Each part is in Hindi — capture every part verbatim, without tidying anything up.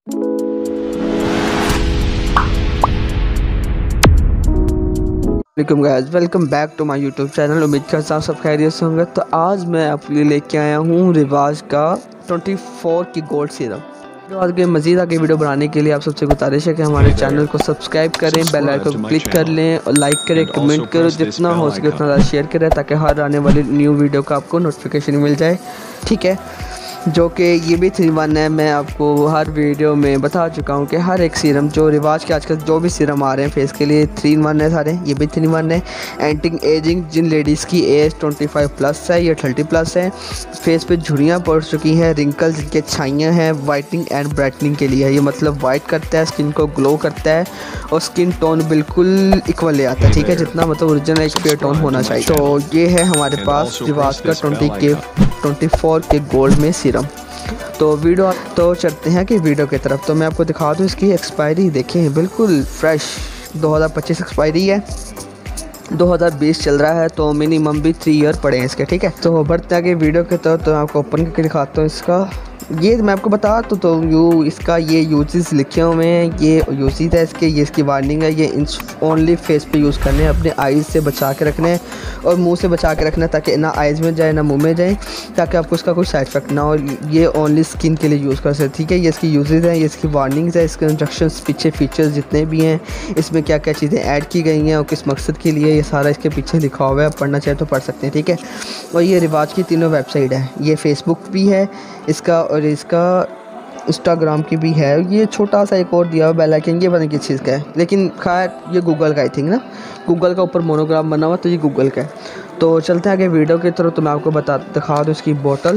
Welcome guys, welcome back to my YouTube channel. उम्मीद करता हूँ सब खैरियत से होंगे। तो आज मैं आपके लिए लेके आया हूँ रिवाज का चौबीस की गोल्ड सीरम। तो आज के मज़ीद आगे वीडियो बनाने के लिए आप सबसे गुजारिश है कि हमारे चैनल को सब्सक्राइब करें, बेल आइकन को क्लिक कर लें और लाइक करें, कमेंट करो, जितना हो सके उतना ज़्यादा शेयर करें ताकि हर आने वाली न्यू वीडियो का आपको नोटिफिकेशन मिल जाए। ठीक है, जो कि ये भी थ्री वन है। मैं आपको हर वीडियो में बता चुका हूँ कि हर एक सीरम जो रिवाज के आजकल जो भी सीरम आ रहे हैं फेस के लिए थ्री वन है सारे, ये भी थ्री वन है। एंटी एजिंग, जिन लेडीज़ की एज ट्वेंटी फाइव प्लस है या थर्टी प्लस है, फेस पे झुर्रियाँ पड़ चुकी हैं, रिंकल्स जिनके छाइयाँ हैं, वाइटनिंग एंड ब्राइटनिंग के लिए। ये मतलब वाइट करता है, स्किन को ग्लो करता है और स्किन टोन बिल्कुल इक्वल ले आता है। ठीक है, जितना मतलब ओरिजिनल एक पेयर टोन होना चाहिए। तो ये है हमारे पास रिवाज का twenty K twenty four K gold में सीरम। तो वीडियो तो चलते हैं कि वीडियो की तरफ। तो मैं आपको दिखा दूँ इसकी एक्सपायरी, देखें बिल्कुल फ्रेश दो हज़ार पच्चीस एक्सपायरी है, दो हज़ार बीस चल रहा है, तो मिनिमम भी थ्री ईयर पड़े हैं इसके। ठीक है, तो बढ़ते आगे वीडियो के तरफ। तो मैं आपको ओपन करके दिखाता हूँ इसका। ये मैं आपको बता तो, तो यू इसका ये यूजेस लिखे हुए हैं, ये यूजेस है इसके, ये इसकी वार्निंग है। ये ओनली फेस पे यूज़ करने हैं, अपने आइज़ से बचा के रखने हैं और मुंह से बचा के रखना है ताकि ना आइज़ में जाए ना मुंह में जाए, ताकि आपको इसका कोई साइड इफेक्ट ना हो। ये ओनली स्किन के लिए यूज़ कर सकते। ठीक है, ये इसकी यूजेस है, ये इसकी वार्निंग्स है, इसके इंस्ट्रक्शंस, पीछे फीचर्स जितने भी हैं, इसमें क्या क्या चीज़ें ऐड की गई हैं और किस मकसद के लिए, ये सारा इसके पीछे लिखा हुआ है। आप पढ़ना चाहे तो पढ़ सकते हैं। ठीक है, और ये रिवाज की तीनों वेबसाइट है, ये फेसबुक भी है इसका और इसका इंस्टाग्राम की भी है। ये छोटा सा एक और दिया हुआ बेल आइकन, ये पता नहीं किस चीज़ का है, लेकिन खैर ये गूगल का आई थिंक ना, गूगल का ऊपर मोनोग्राम बना हुआ, तो ये गूगल का है। तो चलते हैं आगे वीडियो की तरफ। तो मैं आपको बता दिखा दूँ इसकी बोतल।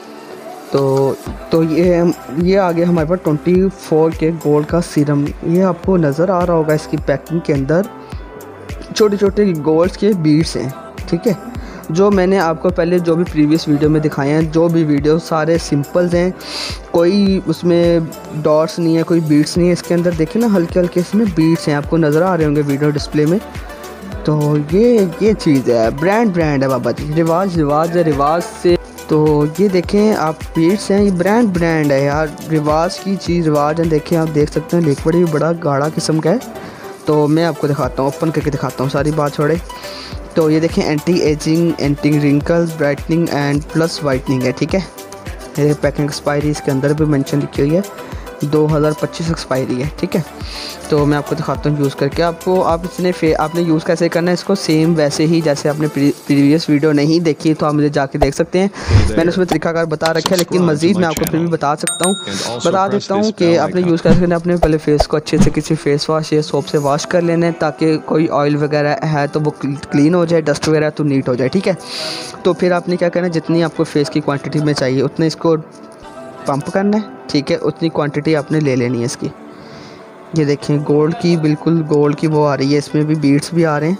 तो तो ये ये आ गया हमारे पास ट्वेंटी फोर के गोल्ड का सीरम। ये आपको नज़र आ रहा होगा, इसकी पैकिंग के अंदर छोटे छोटे गोल्ड्स के बीड्स हैं। ठीक है, जो मैंने आपको पहले जो भी प्रीवियस वीडियो में दिखाए हैं, जो भी वीडियो सारे सिंपल्स हैं, कोई उसमें डॉट्स नहीं है, कोई बीट्स नहीं है इसके अंदर। देखिए ना, हल्के हल्के इसमें बीट्स हैं, आपको नज़र आ रहे होंगे वीडियो डिस्प्ले में। तो ये ये चीज़ है, ब्रांड ब्रांड है बाबा जी, रिवाज रिवाज है, रिवाज से। तो ये देखें आप, बीट्स हैं, ये ब्रांड ब्रांड है यार, रिवाज की चीज़ रिवाज है। देखें, आप देख सकते हैं लिक्विड भी बड़ा गाढ़ा किस्म का है। तो मैं आपको दिखाता हूँ, ओपन करके दिखाता हूँ, सारी बात छोड़े। तो ये देखें, anti aging, anti wrinkles, brightening and plus whitening है। ठीक है, ये पैकिंग एक्सपायरी इसके अंदर भी मेंशन लिखी हुई है, दो हज़ार पच्चीस एक्सपायरी है। ठीक है, तो मैं आपको दिखाता हूँ यूज़ करके। आपको आप इसने फे आपने यूज़ कैसे करना है इसको, सेम वैसे ही जैसे आपने प्रीवियस वीडियो नहीं देखी तो आप मुझे जाके देख सकते हैं, मैंने उसमें तरीकाकार बता रखा है, लेकिन मज़ीद मैं आपको फिर भी बता सकता हूँ, बता देता हूँ कि आपने यूज़ कैसे करना है। अपने पहले फेस को अच्छे से किसी फेस वॉश या सोप से वॉश कर लेना है, ताकि कोई ऑयल वगैरह है तो वो क्लीन हो जाए, डस्ट वगैरह तो नीट हो जाए। ठीक है, तो फिर आपने क्या करना है, जितनी आपको फेस की क्वांटिटी में चाहिए उतने इसको पंप करना है। ठीक है, उतनी क्वांटिटी आपने ले लेनी है इसकी। ये देखें, गोल्ड की, बिल्कुल गोल्ड की वो आ रही है, इसमें भी बीड्स भी आ रहे हैं।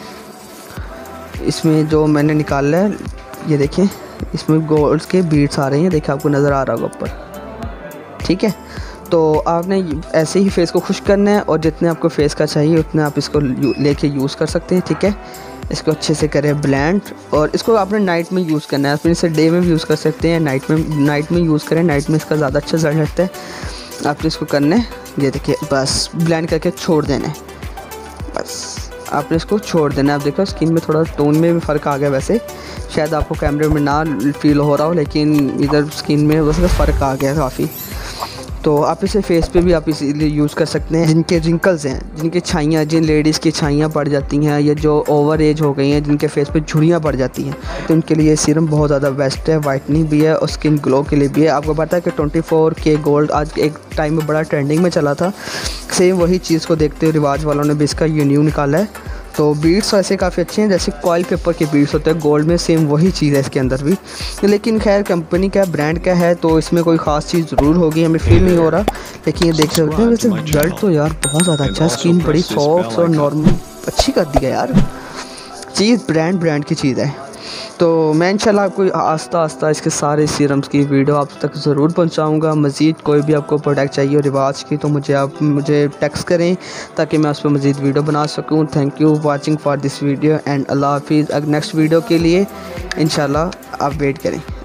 इसमें जो मैंने निकाला है, ये देखें, इसमें गोल्ड के बीड्स आ रहे हैं, देखिए आपको नज़र आ रहा होगा ऊपर। ठीक है, तो आपने ऐसे ही फेस को खुश करना है और जितने आपको फेस का चाहिए उतने आप इसको लेके यूज़ कर सकते हैं। ठीक है, इसको अच्छे से करें ब्लेंड, और इसको आपने नाइट में यूज़ करना है। आप इसे डे में भी यूज़ कर सकते हैं, नाइट में नाइट में यूज़ करें, नाइट में इसका ज़्यादा अच्छा रिजल्ट रहता है। आपने इसको करना है, ये देखिए, बस ब्लेंड करके छोड़ देना है, बस आपने इसको छोड़ देना है। आप देखो स्किन में थोड़ा टोन में भी फ़र्क आ गया, वैसे शायद आपको कैमरे में ना फील हो रहा हो, लेकिन इधर स्किन में वैसे फ़र्क आ गया काफ़ी। तो आप इसे फेस पे भी आप इसीलिए यूज़ कर सकते हैं, जिनके रिंकल्स हैं, जिनके छाइयाँ, जिन लेडीज़ की छाइयाँ पड़ जाती हैं या जो ओवर एज हो गई हैं, जिनके फेस पे झुर्रियाँ पड़ जाती हैं, तो उनके लिए सीरम बहुत ज़्यादा बेस्ट है। वाइटनिंग भी है और स्किन ग्लो के लिए भी है। आपको पता है कि ट्वेंटी फोर के गोल्ड आज एक टाइम में बड़ा ट्रेंडिंग में चला था, सेम वही चीज़ को देखते हुए रिवाज वालों ने भी इसका ये न्यू निकाला है। तो बीड्स ऐसे काफ़ी अच्छे हैं, जैसे कॉइल पेपर के बीड्स होते हैं गोल्ड में, सेम वही चीज़ है इसके अंदर भी। लेकिन खैर कंपनी का ब्रांड का है तो इसमें कोई ख़ास चीज़ ज़रूर होगी, हमें फील नहीं हो रहा, लेकिन ये देख सकते हैं। वैसे रिजल्ट तो यार बहुत ज़्यादा अच्छा है, स्किन बड़ी सॉफ्ट और नॉर्मल अच्छी कर दी है यार, चीज़ ब्रांड ब्रांड की चीज़ है। तो मैं इंशाल्लाह आपको आस्ता आस्ता इसके सारे सीरम्स की वीडियो आप तक ज़रूर पहुंचाऊंगा। मज़ीद कोई भी आपको प्रोडक्ट चाहिए रिवाज की तो मुझे आप मुझे टेक्स्ट करें ताकि मैं उस पर मज़ीद वीडियो बना सकूं। Thank you watching for this video and अल्लाह हाफिज़। नेक्स्ट वीडियो के लिए इंशाल्लाह आप वेट करें।